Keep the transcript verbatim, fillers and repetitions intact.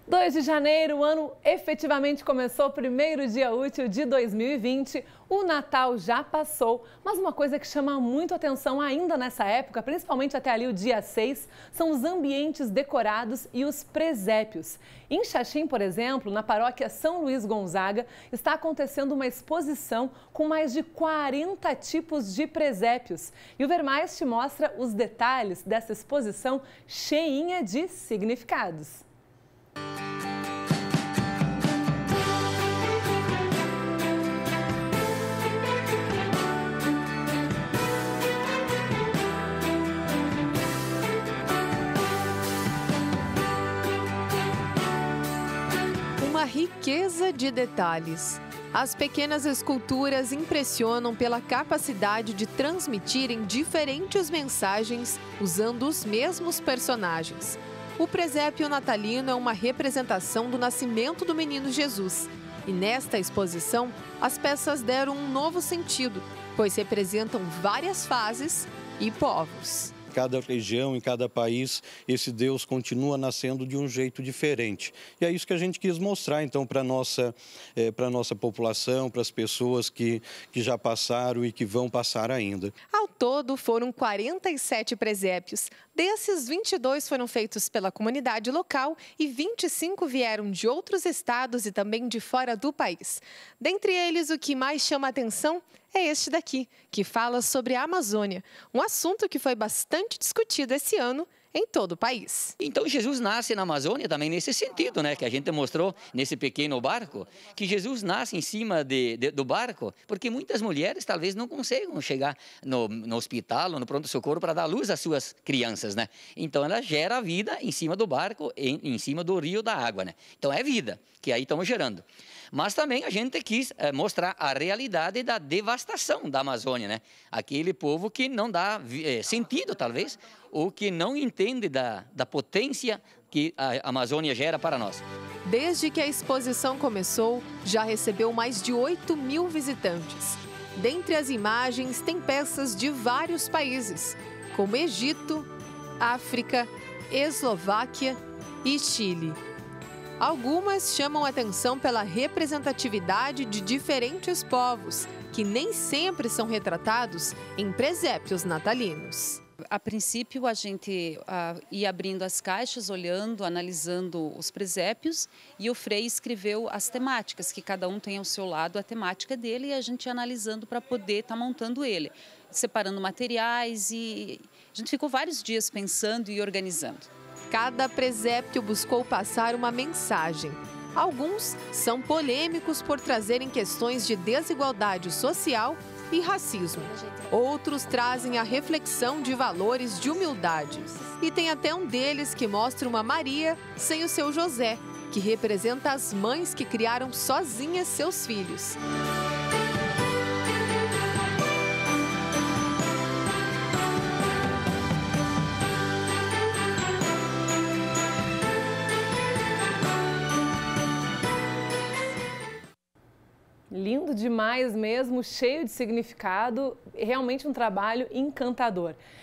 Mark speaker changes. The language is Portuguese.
Speaker 1: dois de janeiro, o ano efetivamente começou, primeiro dia útil de dois mil e vinte. O Natal já passou, mas uma coisa que chama muito atenção ainda nessa época, principalmente até ali o dia seis, são os ambientes decorados e os presépios. Em Xaxim, por exemplo, na paróquia São Luís Gonzaga, está acontecendo uma exposição com mais de quarenta tipos de presépios. E o Ver Mais te mostra os detalhes dessa exposição cheinha de significados.
Speaker 2: Uma riqueza de detalhes. As pequenas esculturas impressionam pela capacidade de transmitirem diferentes mensagens usando os mesmos personagens. O presépio natalino é uma representação do nascimento do menino Jesus. E nesta exposição, as peças deram um novo sentido, pois representam várias fases e povos.
Speaker 3: Em cada região, em cada país, esse Deus continua nascendo de um jeito diferente. E é isso que a gente quis mostrar, então, para a nossa, é, para a nossa população, para as pessoas que, que já passaram e que vão passar ainda.
Speaker 2: Ao todo, foram quarenta e sete presépios. Desses, vinte e dois foram feitos pela comunidade local e vinte e cinco vieram de outros estados e também de fora do país. Dentre eles, o que mais chama a atenção é este daqui, que fala sobre a Amazônia, um assunto que foi bastante discutido esse ano em todo o país.
Speaker 4: Então Jesus nasce na Amazônia também nesse sentido, né? Que a gente mostrou nesse pequeno barco, que Jesus nasce em cima de, de, do barco, porque muitas mulheres talvez não consigam chegar no, no hospital ou no pronto-socorro para dar luz às suas crianças, né? Então ela gera a vida em cima do barco, em, em cima do rio da água, né? Então é vida que aí estamos gerando. Mas também a gente quis é, mostrar a realidade da devastação da Amazônia, né? Aquele povo que não dá é, sentido, talvez, ou que não entende da, da potência que a Amazônia gera para nós.
Speaker 2: Desde que a exposição começou, já recebeu mais de oito mil visitantes. Dentre as imagens, tem peças de vários países, como Egito, África, Eslováquia e Chile. Algumas chamam atenção pela representatividade de diferentes povos, que nem sempre são retratados em presépios natalinos.
Speaker 5: A princípio, a gente uh, ia abrindo as caixas, olhando, analisando os presépios, e o Frei escreveu as temáticas, que cada um tem ao seu lado a temática dele, e a gente ia analisando para poder estar tá montando ele, separando materiais, e a gente ficou vários dias pensando e organizando.
Speaker 2: Cada presépio buscou passar uma mensagem. Alguns são polêmicos por trazerem questões de desigualdade social e racismo. Outros trazem a reflexão de valores de humildade. E tem até um deles que mostra uma Maria sem o seu José, que representa as mães que criaram sozinhas seus filhos.
Speaker 1: Lindo demais mesmo, cheio de significado, realmente um trabalho encantador.